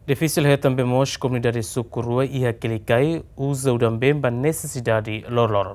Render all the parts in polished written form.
Difícil é também mos comunidade sukurua e aquele cai usa o também para necessidade lor.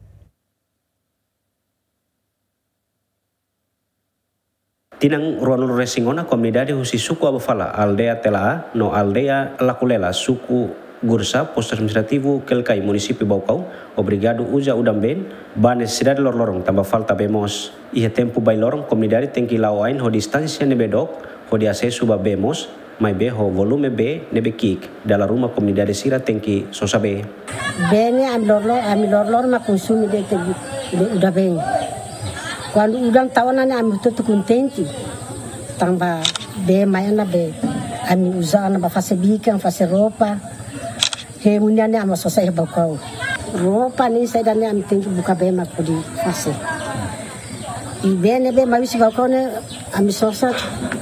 Tinang ruanul resingona comunidade husi suku Abafala, aldea Telaa, no aldea Lakulela, suku Gursa, posto administrativo Kelkai, município Baucau, obrigado uja udamben, ba necessidade lorong, tambah falta bemos, ia tempo bai lorong, comunidade tem que ir lá ho distância nebedok, ho di acesso ba bemos, mai be ho volume B nebe kik, dalam rumah comunidade sira tem que so saber. Bene ami lorlor ma consumi de udah bem. Quando udang tawanan ami tutu contente, tambah be mai na be, ami usa na ba fase bikan, fase roupa. Reuniane ama sosai Baucau. Roupa ni sai dane ami tem que buka be ma kudi fase. E bene be mai si Baucau ne ami sosa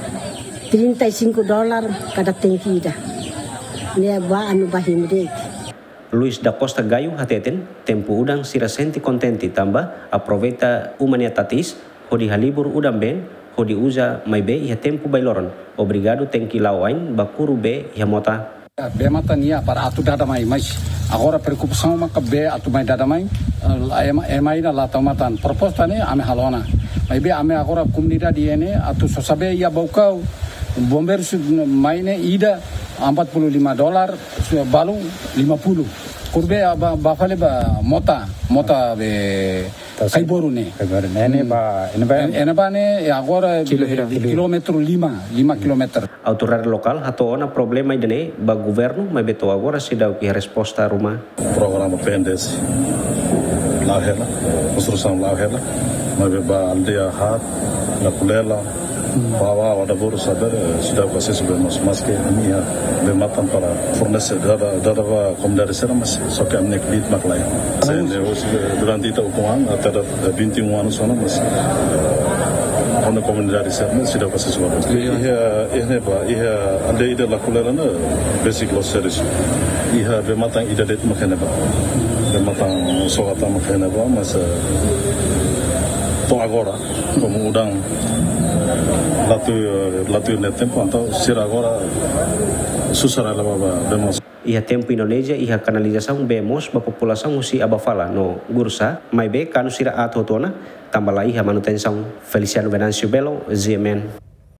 $35 cada tengkida. Ne ba anu bahim dek. Luis da Costa Gayo hateten, tempo udang sira senti contenti tambah, aproveita humanitatis, hodi halibur udang ben, hodi usa mai be ia tempo bailoron. Obrigado tem que lauain bakuru be ia mota. Be mata nia para atu dada mai, mas agora preocupação maka be atu mai dada mai, emai da lata matan. Proposta ne ame halona. Mai be ame agora comunidade ene atu sosabe ia Baucau. Bomber maine ida $45, balu 50. Kurbe bafale ba mota be kaiboru ne. Ene ba ne agora kilometro 5 kilometer. Autoridade lokal atau ona problema idene ba governo mai beto agora se dá que resposta rumah. Programa PNDS lá hela, construção lá hela, mai be ba aldea hat, Lakulela. Bahwa ada baru sadar sudah pasti sudah mas ke ini ya mematan para fornecer dada komunidade será mas só que amnek bit maklai saya durante itu ukuman ada 21 anos sana mas ona komunidade será sudah pasti sudah ini ba anda ida Lakulela na basic loss service mematan ida det makanya ba mematan soata makanya ba mas to agora como udang latu net tempo então ser agora susara lava bemos ia tempo Indonesia ia canalização bemos ba população usi Abafala no Gursa mai be kanu sira atotona tambah lah ia manutenção Feliciano Venancio Belo ZMN.